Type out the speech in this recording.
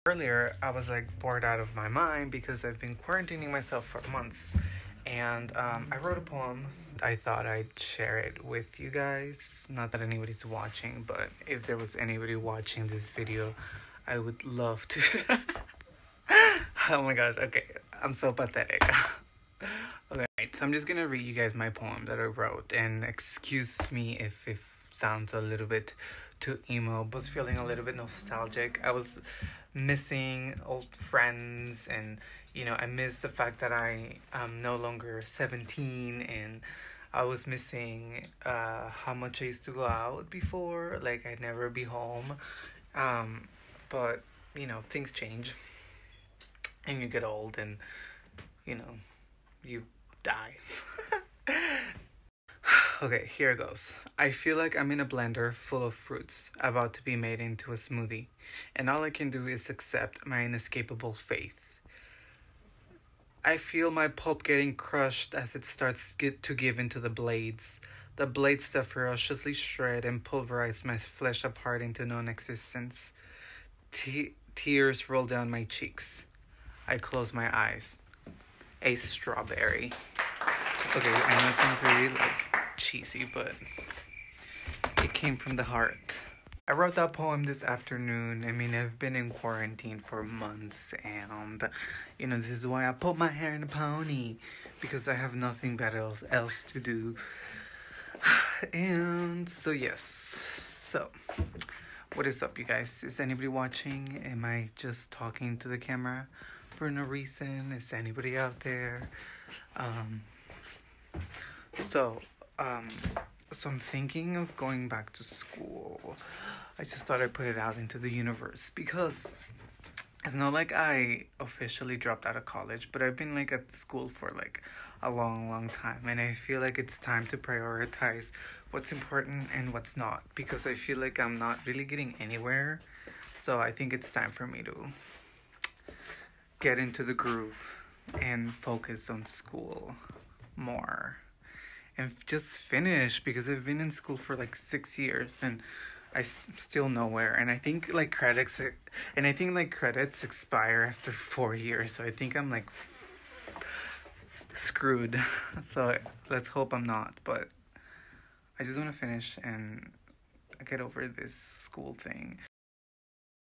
Earlier, I was like bored out of my mind because I've been quarantining myself for months, and I wrote a poem. I thought I'd share it with you guys. Not that anybody's watching, but if there was anybody watching this video, I would love to. Oh my gosh, okay, I'm so pathetic. Okay, so I'm just gonna read you guys my poem that I wrote, and excuse me if it sounds a little bit too emo, but was feeling a little bit nostalgic. I was missing old friends, and I miss the fact that I am no longer 17, and I was missing how much I used to go out before. Like, I'd never be home. But things change, and you get old, and you know you die. Okay, here it goes. I feel like I'm in a blender full of fruits about to be made into a smoothie, and all I can do is accept my inescapable fate. I feel my pulp getting crushed as it starts to give into the blades. The blades that ferociously shred and pulverize my flesh apart into non existence. Tears roll down my cheeks. I close my eyes. A strawberry. Okay, I know it sounds really cheesy, but it came from the heart. I wrote that poem this afternoon. I mean, I've been in quarantine for months, and this is why I put my hair in a pony, because I have nothing better else to do. And so, yes. So, what is up, you guys? Is anybody watching? Am I just talking to the camera for no reason? Is anybody out there? So I'm thinking of going back to school. I just thought I'd put it out into the universe because it's not like I officially dropped out of college, but I've been at school for a long time, and I feel like it's time to prioritize what's important and what's not, because I feel like I'm not really getting anywhere. So I think it's time for me to get into the groove and focus on school more and just finish, because I've been in school for 6 years and still nowhere. And I think credits expire after 4 years, so I think I'm screwed. So let's hope I'm not, but I just want to finish and get over this school thing.